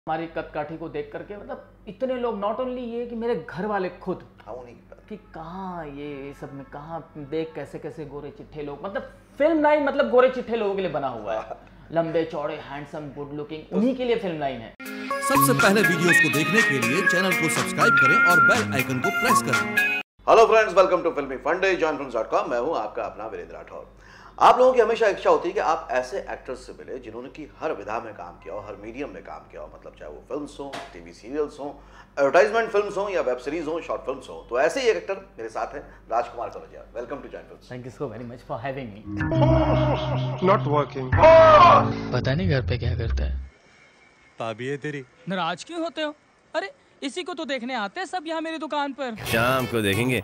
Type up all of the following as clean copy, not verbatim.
हमारी कदकाठी को देख करके मतलब इतने लोग, नॉट ओनली ये कि मेरे घर वाले खुद कि कहाँ ये सब में कहाँ देख कैसे कैसे गोरे चिट्ठे लोग, मतलब फिल्म लाइन मतलब गोरे चिट्ठे लोगों के लिए बना हुआ है, लंबे चौड़े हैंडसम गुड लुकिंग, उन्हीं के लिए फिल्म लाइन है। सबसे पहले वीडियोस को देखने के लिए चैनल को सब्सक्राइब करें और बेल आइकन को प्रेस करें। हेलो फ्रेंड्स, वेलकम टू फिल्मी फंडे joinfilms.com। मैं हूं आपका अपना वीरेंद्र राठौर। आप लोगों की हमेशा इच्छा होती है कि आप ऐसे एक्टर्स से मिले जिन्होंने की हर विधा में काम किया हो, हर मीडियम में काम किया हो, मतलब चाहे वो फिल्म्स हो, टीवी सीरियल्स हो, एडवर्टाइजमेंट फिल्म्स हो या वेब सीरीज हो, शॉर्ट फिल्म्स हो। तो ऐसे ही एक एक्टर मेरे साथ है, Rajkumar Kanojia. Welcome to join films. Thank you so very much for having me. Not working. पता नहीं घर पे क्या करता है। भाभी है तेरी। नाराज क्यों होते हो? अरे इसी को तो देखने आते हैं सब यहाँ मेरी दुकान पर। शाम को देखेंगे।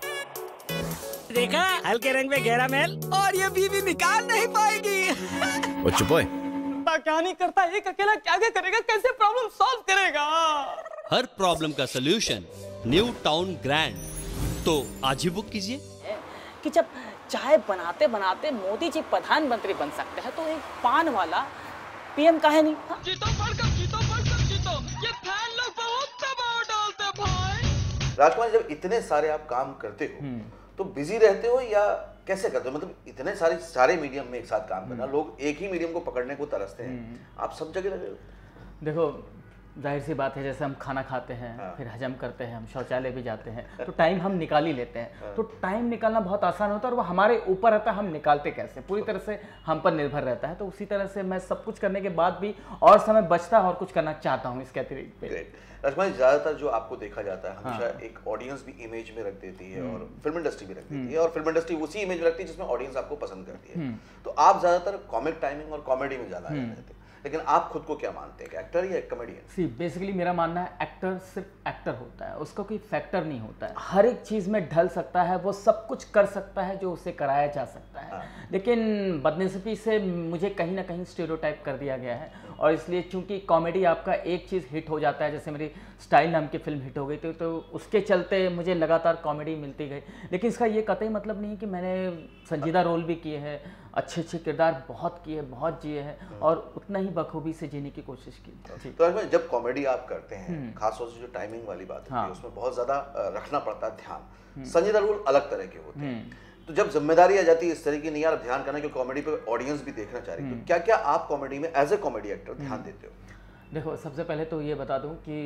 देखा हल्के रंग में गहरा महल, और ये बीवी निकाल नहीं पाएगी। वो चुप हो। क्या नहीं करता, एक अकेला क्या क्या करेगा, कैसे प्रॉब्लम सॉल्व करेगा? हर प्रॉब्लम का सलूशन न्यू टाउन ग्रैंड। तो आज ही बुक कीजिए। कि जब चाय बनाते बनाते मोदी जी प्रधानमंत्री बन सकते हैं तो एक पान वाला पीएम काहे नहीं? जीतो पढ़कर जीतो पढ़कर जीतो, ये फैन लोग बहुत दबाव डालते भाई। राजकुमार, जब इतने सारे आप काम करते हो तो बिजी रहते हो या कैसे करते हो? मतलब इतने सारे मीडियम में एक साथ काम करना, लोग एक ही मीडियम को पकड़ने को तरसते हैं, आप सब जगह लगे हो। देखो जाहिर सी बात है, जैसे हम खाना खाते हैं, फिर हजम करते हैं, हम शौचालय भी जाते हैं, तो टाइम हम निकाल ही लेते हैं। तो टाइम निकालना बहुत आसान होता है और वो हमारे ऊपर रहता है, हम निकालते कैसे, पूरी तरह से हम पर निर्भर रहता है। तो उसी तरह से मैं सब कुछ करने के बाद भी और समय बचता है और कुछ करना चाहता हूँ इसके अतिरिक्त। राजकुमार, ज्यादातर जो आपको देखा जाता है हमेशा एक ऑडियंस भी इमेज में रख देती है और फिल्म इंडस्ट्री भी रख देती है, और फिल्म इंडस्ट्री उसी इमेज में रखती है जिसमें ऑडियंस आपको पसंद करती है। तो आप ज्यादातर कॉमिक टाइमिंग और कॉमेडी में ज्यादा रहते हैं, लेकिन आप खुद को क्या मानते हैं कि एक्टर या कॉमेडियन? सी बेसिकली मेरा मानना है एक्टर सिर्फ एक्टर होता है, उसका कोई फैक्टर नहीं होता है। हर एक चीज़ में ढल सकता है, वो सब कुछ कर सकता है जो उसे कराया जा सकता है। लेकिन बदनसीबी से मुझे कहीं ना कहीं स्टेरियोटाइप कर दिया गया है, और इसलिए चूंकि कॉमेडी आपका एक चीज़ हिट हो जाता है, जैसे मेरी स्टाइल नाम की फिल्म हिट हो गई थी, तो उसके चलते मुझे लगातार कॉमेडी मिलती गई। लेकिन इसका ये कतई मतलब नहीं है कि मैंने संजीदा रोल भी किए हैं, अच्छे अच्छे किरदार बहुत किए, बहुत जिए हैं, और उतना ही बखूबी से जीने की कोशिश की। तो जब कॉमेडी आप करते हैं, खासतौर से जो टाइमिंग वाली बात होती है, उसमें बहुत ज़्यादा रखना पड़ता है ध्यान। संजीदा रोल अलग तरह के होते हैं, तो जब जिम्मेदारी आ जाती है इस तरह की, नहीं यार ध्यान करना कि कॉमेडी पे ऑडियंस भी देखना चाह रही है, तो क्या क्या आप कॉमेडी में एज ए कॉमेडी एक्टर ध्यान देते हो? देखो सबसे पहले तो ये बता दूं कि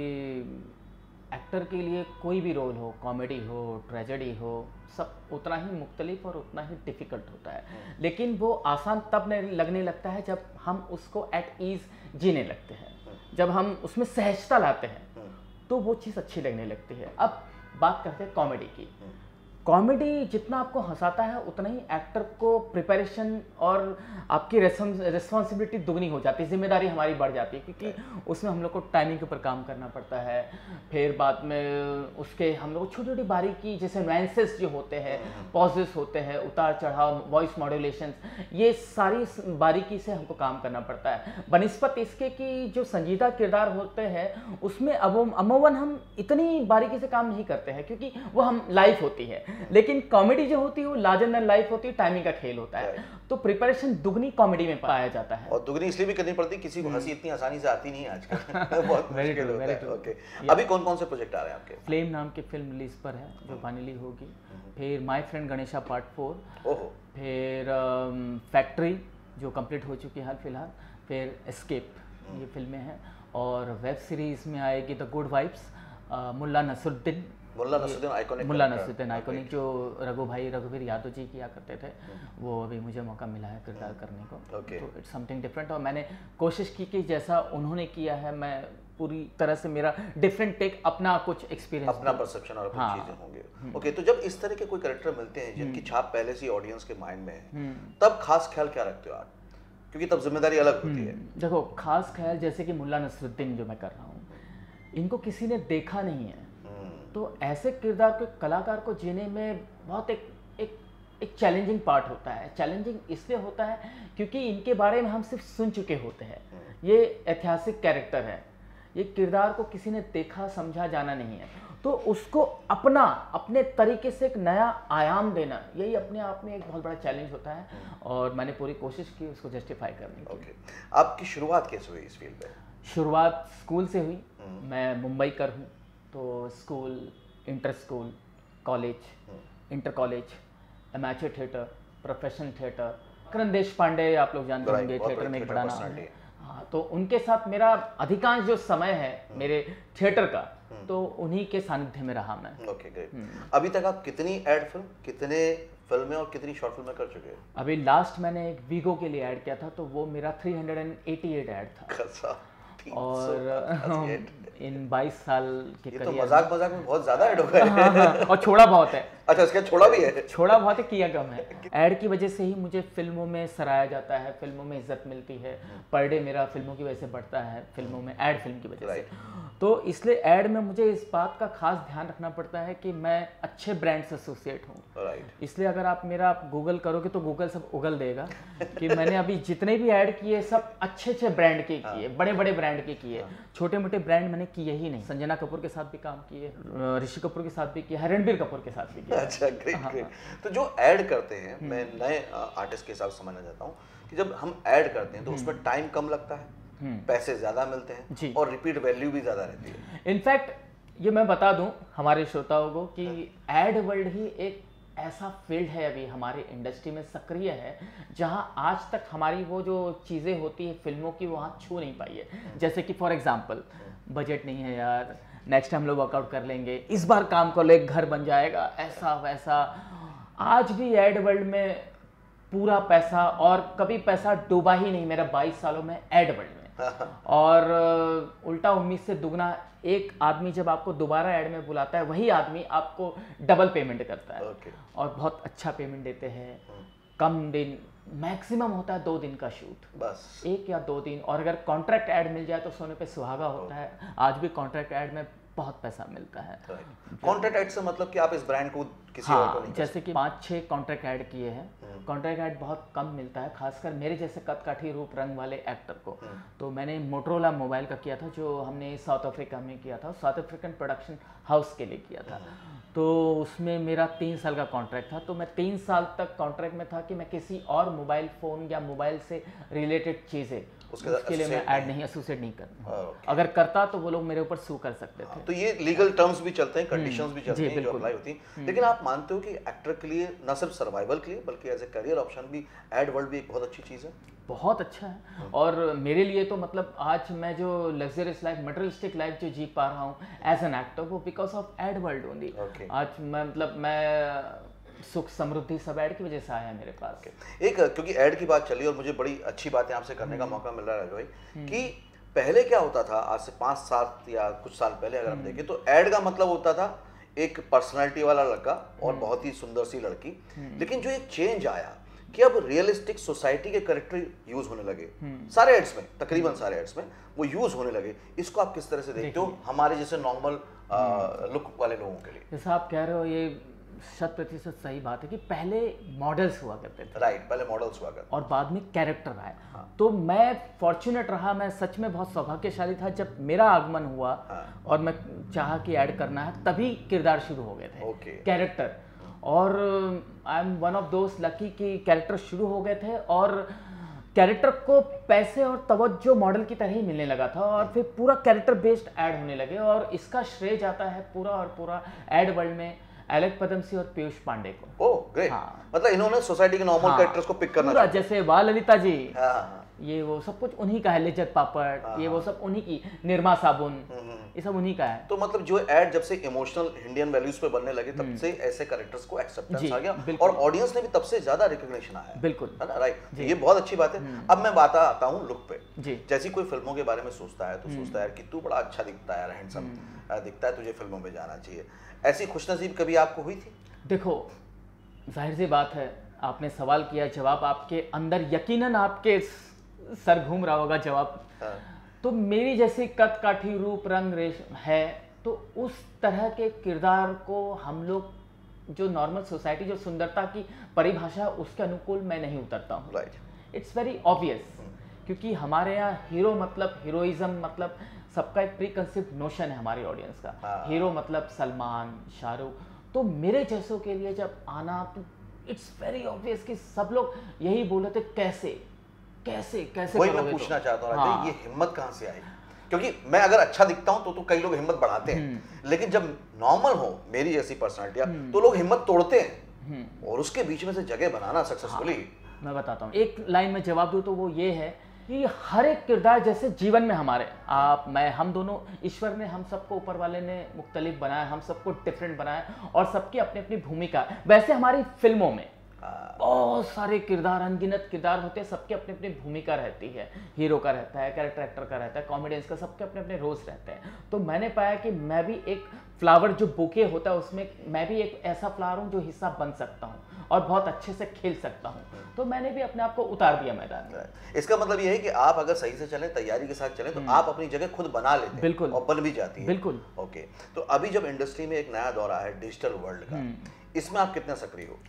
एक्टर के लिए कोई भी रोल हो, कॉमेडी हो, ट्रेजेडी हो, सब उतना ही मुख्तलिफ और उतना ही डिफ़िकल्ट होता है। लेकिन वो आसान तब लगने लगता है जब हम उसको एट ईज़ जीने लगते हैं, जब हम उसमें सहजता लाते हैं, तो वो चीज़ अच्छी लगने लगती है। अब बात करते हैं कॉमेडी की। कॉमेडी जितना आपको हंसाता है उतना ही एक्टर को प्रिपरेशन और आपकी रिस्पॉन्सिबिलिटी दुगनी हो जाती है, जिम्मेदारी हमारी बढ़ जाती है, क्योंकि उसमें हम लोग को टाइमिंग के ऊपर काम करना पड़ता है। फिर बाद में उसके हम लोग छोटी छोटी बारीकी, जैसे नुएंसेस जो होते हैं, पॉजेस होते हैं, उतार चढ़ाव, वॉइस मॉड्यूलेशन, ये सारी बारीकी से हमको काम करना पड़ता है। बनिस्बत इसके कि जो संजीदा किरदार होते हैं उसमें अमूमन हम इतनी बारीकी से काम नहीं करते हैं, क्योंकि वो हम लाइफ होती है। लेकिन कॉमेडी जो होती है वो लार्जर देन लाइफ होती है, टाइमिंग का खेल होता है, तो प्रिपरेशन दुगनी कॉमेडी में पाया जाता है। और दुगनी इसलिए भी करनी पड़ती है, किसी को हंसी इतनी आसानी से आती नहीं है आजकल। बहुत मुश्किल होता है। ओके, अभी कौन कौन से प्रोजेक्ट आ रहे हैं आपके? फ्लेम नाम की फिल्म रिलीज पर है जो फाइनली होगी, फिर माय फ्रेंड गणेशा पार्ट 4, फिर फैक्ट्री जो कंप्लीट हो चुकी है हाल फिलहाल, फिर एस्केप, ये फिल्में हैं, और वेब सीरीज में आएगी the good vibes, Mulla Nasruddin iconic जो रघुवीर यादव जी किया करते थे, वो अभी मुझे मौका मिला है किरदार करने को। तो इट्स समथिंग डिफरेंट, और मैंने कोशिश की कि जैसा उन्होंने किया है मैं पूरी तरह से, मेरा डिफरेंट टेक, अपना कुछ एक्सपीरियंस, अपना परसेप्शन और अपनी चीजें होंगे। ओके, तो जब इस तरह के कोई कैरेक्टर मिलते हैं जिनकी छाप पहले से ऑडियंस के माइंड में है, तब खास ख्याल क्या रखते हो आप? क्योंकि तब जिम्मेदारी अलग होती है। देखो खास ख्याल, जैसे कि मुल्ला नसरुद्दीन जो मैं कर रहा हूँ, इनको किसी ने देखा नहीं है, तो ऐसे किरदार के कलाकार को जीने में बहुत एक चैलेंजिंग पार्ट होता है। चैलेंजिंग इसलिए होता है क्योंकि इनके बारे में हम सिर्फ सुन चुके होते हैं, ये ऐतिहासिक कैरेक्टर है, ये किरदार को किसी ने देखा समझा जाना नहीं है, तो उसको अपने तरीके से एक नया आयाम देना, यही अपने आप में एक बहुत बड़ा चैलेंज होता है, और मैंने पूरी कोशिश की उसको जस्टिफाई करने की। आपकी शुरुआत कैसे हुई इस फील्ड में? शुरुआत स्कूल से हुई। मैं मुंबई कर हूँ, तो school, inter school, college, inter college, amateur theatre, professional theatre, Karan Deshpande आप लोग जानते होंगे, थिएटर में एक बड़ा नाम है। हाँ, तो उनके साथ मेरा अधिकांश जो समय है मेरे थिएटर का, तो उन्हीं के सानिध्य में रहा मैं। Okay, great. अभी तक आप कितनी एड फिल्म, कितने फिल्में और कितनी शॉर्ट फिल्में कर चुके हैं? अभी लास्ट मैंने एक वीगो के लिए ऐड किया था, तो वो मेरा 388 ऐड था। और इन 22 साल के ये तो मजाक में बहुत ज्यादा ऐड हो गए। हाँ, और छोड़ा बहुत है। अच्छा, इसके छोड़ा भी है? छोड़ा बहुत है, किया कम है। ऐड की वजह से ही मुझे फिल्मों में सराहा जाता है, फिल्मों में इज्जत मिलती है, पर डे मेरा फिल्मों की वजह से बढ़ता है, फिल्मों में, ऐड फिल्म की वजह से। तो इसलिए ऐड में मुझे इस बात का खास ध्यान रखना पड़ता है कि मैं अच्छे ब्रांड से एसोसिएट हूँ। इसलिए अगर आप मेरा गूगल करोगे तो गूगल सब उगल देगा कि मैंने अभी जितने भी ऐड किए सब अच्छे ब्रांड के किए, बड़े बड़े ब्रांड के किए, छोटे मोटे ब्रांड मैंने किए ही नहीं। संजना कपूर के साथ भी काम किए, ऋषि कपूर के साथ भी किया, रणबीर कपूर के साथ भी किया। अच्छा, ग्रेट। तो जो ऐड करते हैं, मैं नए आर्टिस्ट के हिसाब से समझना चाहता हूँ कि जब हम ऐड करते हैं तो उसमें टाइम कम लगता है, पैसे ज्यादा मिलते हैं और रिपीट वैल्यू भी ज्यादा रहती है। इनफैक्ट ये मैं बता दूं हमारे श्रोताओं को कि एड वर्ल्ड ही एक ऐसा फील्ड है अभी हमारी इंडस्ट्री में सक्रिय है, जहां आज तक हमारी वो जो चीज़ें होती है फिल्मों की वहाँ छू नहीं पाई है। जैसे कि फॉर एग्जांपल, बजट नहीं है यार, नेक्स्ट टाइम लोग वर्कआउट कर लेंगे, इस बार काम कर ले, घर बन जाएगा, ऐसा वैसा। आज भी एड वर्ल्ड में पूरा पैसा, और कभी पैसा डूबा ही नहीं मेरा 22 सालों में एड वर्ल्ड में। और उल्टा उम्मीद से दुगना, एक आदमी जब आपको दोबारा ऐड में बुलाता है, वही आदमी आपको डबल पेमेंट करता है। और बहुत अच्छा पेमेंट देते हैं। कम दिन, मैक्सिमम होता है 2 दिन का शूट, बस 1 या 2 दिन। और अगर कॉन्ट्रैक्ट ऐड मिल जाए तो सोने पे सुहागा होता है। आज भी कॉन्ट्रैक्ट ऐड में बहुत पैसा मिलता है। कॉन्ट्रैक्ट ऐड से मतलब कि आप इस ब्रांड को किसी और को नहीं, जैसे कि 5-6 कॉन्ट्रैक्ट ऐड किए हैं। कॉन्ट्रैक्ट ऐड बहुत कम मिलता है, खासकर मेरे जैसे कदकाठी रूप रंग वाले एक्टर को। तो मैंने मोटरोला मोबाइल का किया था, जो हमने साउथ अफ्रीका में किया था, साउथ अफ्रीकन प्रोडक्शन हाउस के लिए किया था। तो उसमें मेरा 3 साल का कॉन्ट्रैक्ट था। तो मैं 3 साल तक कॉन्ट्रैक्ट में था कि मैं किसी और मोबाइल फ़ोन या मोबाइल से रिलेटेड चीज़ें उसके लिए मैं ऐड नहीं, एसोसिएट नहीं करता। अगर करता तो वो लोग मेरे ऊपर सू कर सकते थे। तो ये लीगल टर्म्स भी चलते हैं, कंडीशंस भी चलती हैं जो अप्लाई होती हैं। लेकिन आप मानते हो कि एक्टर के लिए न सिर्फ सर्वाइवल के लिए बल्कि एज ए करियर ऑप्शन भी एड वर्ल्ड भी एक बहुत अच्छी चीज़ है? बहुत अच्छा है। और मेरे लिए तो मतलब आज मैं जो लग्जरियस लाइफ, मटेरियलिस्टिक लाइफ जो जी पा रहा हूँ एज एन एक्टर, वो because of ad world only. आज मैं सुख समृद्धि सब ऐड की वजह से आया है मेरे पास। एक क्योंकि ऐड की बात चली और मुझे बड़ी अच्छी बातें आपसे करने का मौका मिल रहा है राज भाई, कि पहले क्या होता था, आज से 5-7 या कुछ साल पहले अगर हम देखें तो ऐड का मतलब होता था एक पर्सनालिटी वाला लड़का और बहुत ही सुंदर सी लड़की। लेकिन जो एक चेंज आया कि अब रियलिस्टिक सोसाइटी के कैरेक्टर यूज होने लगे सारे एड्स में, तकरीबन सारे एड्स में वो यूज होने लगे। इसको आप किस तरह से देखते हो हमारे जैसे नॉर्मल लुक वाले लोगों के लिए? जैसा आप कह रहे हो, ये 100% सही बात है कि पहले मॉडल्स हुआ करते थे। राइट, पहले मॉडल्स हुआ करते और बाद में कैरेक्टर आए। तो मैं फॉर्चुनेट रहा, मैं सच में बहुत सौभाग्यशाली था जब मेरा आगमन हुआ और मैं चाहा कि ऐड करना है, तभी किरदार शुरू हो गए थे, कैरेक्टर। और आई एम वन ऑफ दोस्त लकी कि कैरेक्टर शुरू हो गए थे और कैरेक्टर को पैसे और तवज्जो मॉडल की तरह ही मिलने लगा था, और फिर पूरा कैरेक्टर बेस्ड ऐड होने लगे। और इसका श्रेय जाता है पूरा और पूरा ऐड वर्ल्ड में एलेक पदमसी और पीयूष पांडे को। Oh great. मतलब इन्होंने सोसाइटी के नॉर्मल कैरेक्टर्स को पिक करना, जैसे वाह ललिता जी, ये वो सब कुछ उन्हीं का है, लिज्जत पापड़, ये वो सब उन्हीं की, निर्मा साबुन, ये सब उन्हीं का है। तो मतलब जो ऐड जब से इमोशनल इंडियन वैल्यूज पे बनने लगे तब से ऐसे कैरेक्टर्स को एक्सेप्टेंस आ गया और ऑडियंस ने भी तब से ज्यादा रिकॉग्निशन आया। बिल्कुल, है ना? राइट, ये बहुत अच्छी बात है। अब मैं बात आता हूँ लुक पे। जैसे कोई फिल्मों के बारे में सोचता है तो सोचता है कि तू बड़ा अच्छा दिखता है, हैंडसम दिखता है, तुझे फिल्मों में जाना चाहिए। ऐसी खुशनसीब कभी आपको हुई थी? देखो, जाहिर सी बात है, आपने सवाल किया, जवाब आपके अंदर यकीनन आपके सर घूम रहा होगा जवाब। तो मेरी जैसी कद काठी रूप रंग रेश है, तो उस तरह के किरदार को हम लोग जो नॉर्मल सोसाइटी जो सुंदरता की परिभाषा उसके अनुकूल मैं नहीं उतरता हूँ। राइट, इट्स वेरी ऑब्वियस, क्योंकि हमारे यहाँ हीरो मतलब हीरोइज्म मतलब सबका एक प्री कंसेप्ट नोशन है हमारी ऑडियंस का। हीरो मतलब सलमान, शाहरुख। तो मेरे जैसों के लिए जब आना तो इट्स वेरी ऑब्वियस कि सब लोग यही बोल रहे थे कैसे कैसे कैसे। वही मैं पूछना चाहता हूँ, ये हिम्मत कहाँ से आई? क्योंकि मैं अगर अच्छा दिखता हूं तो कई लोग हिम्मत बढ़ाते हैं, लेकिन जब नॉर्मल हो मेरी जैसी पर्सनालिटी तो लोग हिम्मत तोड़ते हैं, और उसके बीच में से जगह बनाना सक्सेसफुली। मैं बताता हूँ, एक लाइन में जवाब दूँ तो वो ये है कि हर एक किरदार जैसे जीवन में हमारे आप मैं हम दोनों, ईश्वर ने हम सबको, ऊपर वाले ने मुख्तलिफ बनाया, हम सबको डिफरेंट बनाया और सबकी अपनी अपनी भूमिका है। वैसे हमारी फिल्मों में बहुत सारे किरदार, अनगिनत किरदार होते हैं, सबके अपनी अपनी भूमिका रहती है। हीरो का रहता है, कैरेक्टर एक्टर का रहता है, कॉमेडियंस का, सबके अपने अपने रोल्स रहते हैं। तो मैंने पाया कि मैं भी एक फ्लावर जो बुके होता है उसमें मैं भी एक ऐसा फ्लावर हूँ जो हिस्सा बन सकता हूँ और बहुत अच्छे से खेल सकता हूँ। तो मैंने भी अपने आप को उतार दिया मैदान में। इसका मतलब ये है कि आप अगर सही से चलें, तैयारी के साथ चलें, तो आप अपनी जगह खुद बना लेते हैं। बिल्कुल। और बन भी जाती है। बिल्कुल। ओके, तो अभी जब इंडस्ट्री में एक नया दौर आया है डिजिटल वर्ल्ड का, इसमें आप कितना सक्रिय हो?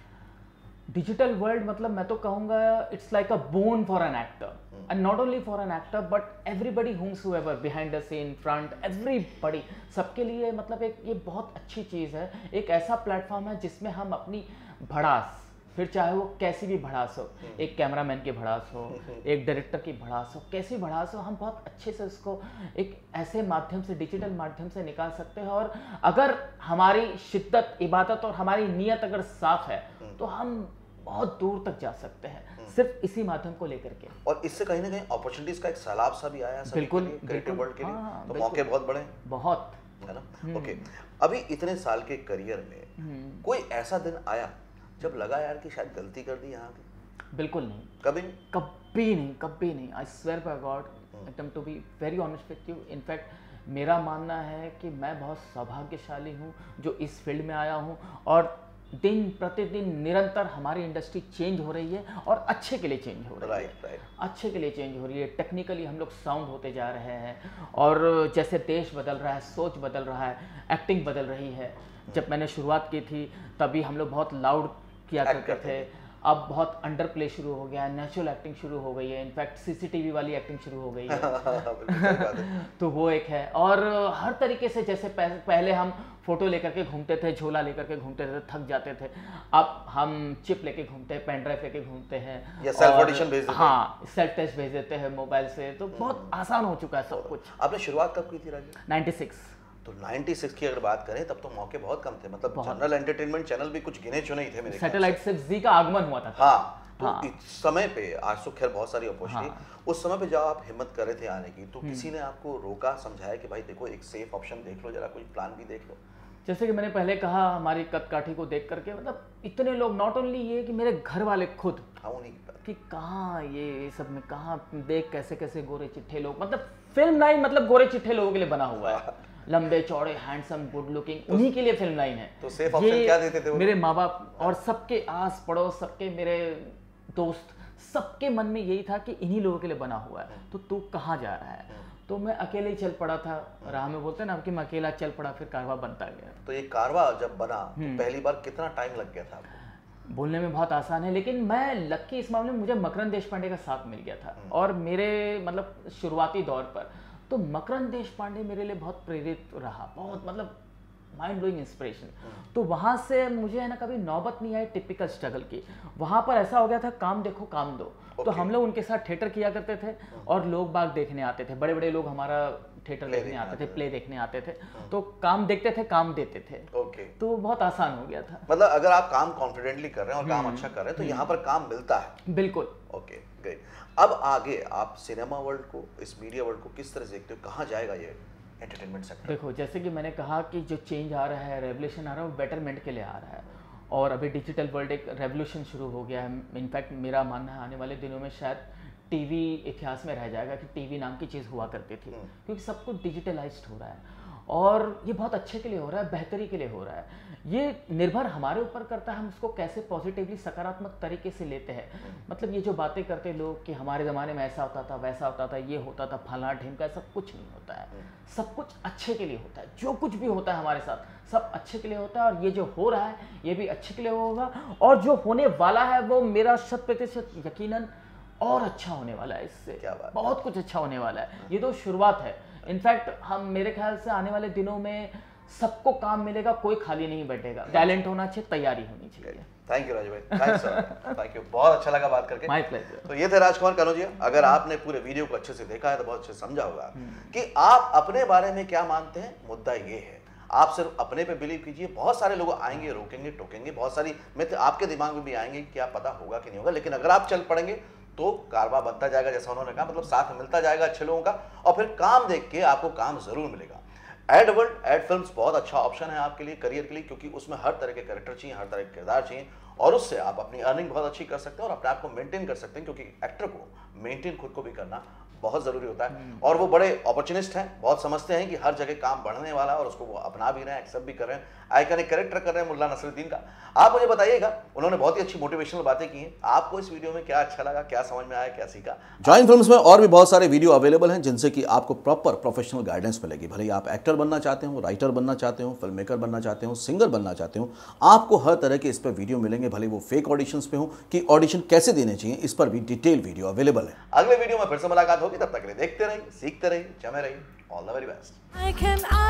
डिजिटल वर्ल्ड मतलब मैं तो कहूँगा it's like a boon for an actor, and not only for an actor but everybody whomsoever behind the scene, front, everybody, सबके लिए मतलब एक ये बहुत अच्छी चीज़ है। एक ऐसा प्लेटफॉर्म है जिसमें हम अपनी भड़ास, फिर चाहे वो कैसी भी भड़ास हो, एक कैमरामैन की भड़ास हो, एक डायरेक्टर की भड़ास हो, कैसी भड़ास हो, हम बहुत अच्छे से उसको एक ऐसे माध्यम से, डिजिटल माध्यम से निकाल सकते हैं। और अगर हमारी शिद्दत, इबादत और हमारी नीयत अगर साफ है तो हम बहुत दूर तक जा सकते हैं सिर्फ इसी माध्यम को लेकर के। और इससे कहीं ना कहीं अपॉर्चुनिटीज का एक सैलाब सा भी आया बिल्कुल, क्रिएटिव वर्ल्ड के लिए। हाँ, तो मौके बहुत बड़े, बहुत है ना। ओके, अभी इतने साल के करियर में कोई ऐसा दिन आया जब लगा यार कि शायद गलती कर दी यहाँ की? बिल्कुल नहीं, कभी नहीं? कभी नहीं, कभी नहीं। आई स्वेयर बाय गॉड, एकदम to be very honest with you. In fact मेरा मानना है कि मैं बहुत सौभाग्यशाली हूँ जो इस फील्ड में आया हूँ, और दिन प्रतिदिन निरंतर हमारी इंडस्ट्री चेंज हो रही है और अच्छे के लिए चेंज हो रही है। अच्छे के लिए चेंज हो रही है। टेक्निकली हम लोग साउंड होते जा रहे हैं, और जैसे देश बदल रहा है, सोच बदल रहा है, एक्टिंग बदल रही है। जब मैंने शुरुआत की थी तभी हम लोग बहुत लाउड किया करते थे, अब बहुत अंडर प्ले शुरू हो गया है, नेचुरल एक्टिंग शुरू हो गई है, इनफैक्ट सीसीटीवी वाली एक्टिंग शुरू हो गई है। तो वो एक है। और हर तरीके से, जैसे पहले हम फोटो लेकर के घूमते थे, झोला लेकर के घूमते थे, थक जाते थे, अब हम चिप लेके घूमते हैं, पेन ड्राइव लेके घूमते हैं, या सेल्फ ऑडिशन भेज देते हैं। हाँ, सेल्फ टेस्ट भेज देते हैं मोबाइल से। तो बहुत आसान हो चुका है सब कुछ। आपने शुरुआत कब की थी राजू? 96। तो 96 की अगर बात करें तब तो मौके बहुत कम थे, मतलब जनरल एंटरटेनमेंट चैनल भी कुछ गिने चुने ही थे मेरे। सैटेलाइट से जी का आगमन हुआ था। हाँ, तो इस समय पे, आज तो खैर बहुत सारी अपॉर्चुनिटी, उस समय पे जब आप हिम्मत कर रहे थे आने की, तो किसी ने आपको रोका, समझाया कि भाई देखो एक सेफ ऑप्शन देख लो, जरा कोई प्लान भी देख लो? जैसे कि मैंने पहले कहा, हमारी कद काठी को देख करके, मतलब इतने लोग, नॉट ओनली ये कि मेरे घर वाले खुद, कि कहाँ ये सब में, कहाँ देख कैसे कैसे गोरे चिट्ठे लोग, मतलब फिल्म लाइन मतलब गोरे चिट्ठे लोगों के लिए बना हुआ है, लंबे चौड़े, हैंडसम, गुड लुकिंग, उन्हीं के लिए फिल्म लाइन है। तो सेफ ऑप्शन क्या देते थे वो? मेरे माँ बाप और सबके आस पड़ोस, सबके मेरे दोस्त, सबके मन में यही था कि इन्हीं लोगों के लिए बना हुआ है, तो तू कहाँ जा रहा है? तो मैं अकेले ही चल पड़ा था, राह में बोलते हैं ना कि मैं अकेला चल पड़ा, फिर कारवा बनता गया। तो ये कारवा जब बना तो पहली बार कितना टाइम लग गया था आपको? बोलने में बहुत आसान है, लेकिन मैं लक्की इस मामले में, मुझे मकरंद देशपांडे का साथ मिल गया था। और मेरे मतलब शुरुआती दौर पर तो मकरंद देशपांडे मेरे लिए बहुत प्रेरित रहा, बहुत मतलब माइंड ब्लोइंग इंस्पिरेशन। तो वहाँ से मुझे है ना कभी नौबत नहीं आई टिपिकल स्ट्रगल की। वहाँ पर ऐसा हो गया था, काम देखो काम दो। तो हम लोग उनके साथ थिएटर किया करते थे, और लोग बाग देखने आते थे, बड़े बड़े लोग हमारा थिएटर देखने आते थे, प्ले देखने आते थे। तो काम देखते थे, काम देते थे। तो बहुत आसान हो गया था। मतलब अगर आप काम कॉन्फिडेंटली कर रहे हैं और काम अच्छा कर रहे हैं तो यहाँ पर काम मिलता है। बिल्कुल। Okay, great. अब आगे आप सिनेमा वर्ल्ड को, इस मीडिया वर्ल्ड को किस तरह से देखते हो? कहाँ जाएगा ये एंटरटेनमेंट सेक्टर? देखो, जैसे कि मैंने कहा कि जो चेंज आ रहा है, रेवोल्यूशन आ रहा है, वो बेटरमेंट के लिए आ रहा है। और अभी डिजिटल वर्ल्ड एक रेवोल्यूशन शुरू हो गया है। इनफैक्ट मेरा मानना है आने वाले दिनों में शायद टीवी इतिहास में रह जाएगा कि टीवी नाम की चीज़ हुआ करती थी, क्योंकि सब कुछ डिजिटलाइज्ड हो रहा है, और ये बहुत अच्छे के लिए हो रहा है, बेहतरी के लिए हो रहा है। ये निर्भर हमारे ऊपर करता है, हम उसको कैसे पॉजिटिवली, सकारात्मक तरीके से लेते हैं। मतलब ये जो बातें करते लोग कि हमारे ज़माने में ऐसा होता था, वैसा होता था, ये होता था, फला ढिमका, सब कुछ नहीं होता है। सब कुछ अच्छे के लिए होता है। जो कुछ भी होता है हमारे साथ सब अच्छे के लिए होता है, और ये जो हो रहा है ये भी अच्छे के लिए होगा, और जो होने वाला है वो मेरा 100% यकीनन और अच्छा होने वाला है। इससे बहुत कुछ अच्छा होने वाला है। ये तो शुरुआत है। इनफैक्ट हम, मेरे ख्याल से आने वाले दिनों में सबको काम मिलेगा, कोई खाली नहीं बैठेगा। टैलेंट होना चाहिए, तैयारी होनी चाहिए। थैंक यू राजू भाई, थैंक्स थैंक यू, बहुत अच्छा लगा बात करके। My pleasure. तो ये थे राजकुमार कनौजिया। अगर आपने पूरे वीडियो को अच्छे से देखा है तो बहुत अच्छे से समझा होगा कि आप अपने बारे में क्या मानते हैं। मुद्दा ये है, आप सिर्फ अपने पे बिलीव कीजिए। बहुत सारे लोग आएंगे, रोकेंगे, टोकेंगे, बहुत सारी मिथ आपके दिमाग में भी आएंगे कि क्या पता होगा कि नहीं होगा, लेकिन अगर आप चल पड़ेंगे तो कारवा बनता जाएगा, जैसा उन्होंने कहा, मतलब साथ मिलता जाएगा अच्छे लोगों का, और फिर काम देख के आपको काम जरूर मिलेगा। एड वर्ल्ड, एड फिल्म्स बहुत अच्छा ऑप्शन है आपके लिए, करियर के लिए, क्योंकि उसमें हर तरह के कैरेक्टर चाहिए, हर तरह के किरदार चाहिए, और उससे आप अपनी अर्निंग बहुत अच्छी कर सकते हैं और अपने आप को मेंटेन कर सकते हैं, क्योंकि एक्टर को मेंटेन खुद को भी करना बहुत जरूरी होता है। और वो बड़े अपॉर्चुनिस्ट हैं, बहुत समझते हैं कि हर जगह काम बढ़ने वाला है और उसको वो अपना भी रहे हैं, एक्सेप्ट भी कर रहे हैं। आइकॉनिक कैरेक्टर कर रहे हैं मुल्ला नसरुद्दीन का। आप मुझे बताइएगा, उन्होंने बहुत ही अच्छी मोटिवेशनल बातें की हैं। आपको इस वीडियो में क्या अच्छा लगा, क्या समझ में आया, क्या सीखा? जॉइन फिल्म्स में और भी बहुत सारे वीडियो अवेलेबल हैं जिनसे कि आपको प्रॉपर प्रोफेशनल गाइडेंस मिलेगी। भले ही आप एक्टर बनना चाहते हो, राइटर बनना चाहते हो, फिल्म मेकर बनना चाहते हो, सिंगर बनना चाहते हो, आपको हर तरह के इस पर वीडियो मिलेंगे। भले वो फेक ऑडिशंस पे हो कि ऑडिशन कैसे देने चाहिए, इस पर भी डिटेल वीडियो अवेलेबल है। अगले वीडियो में फिर से मुलाकात होगी, तब तक के लिए देखते रहिए, सीखते रहिए, जमे रहिए। All the very best.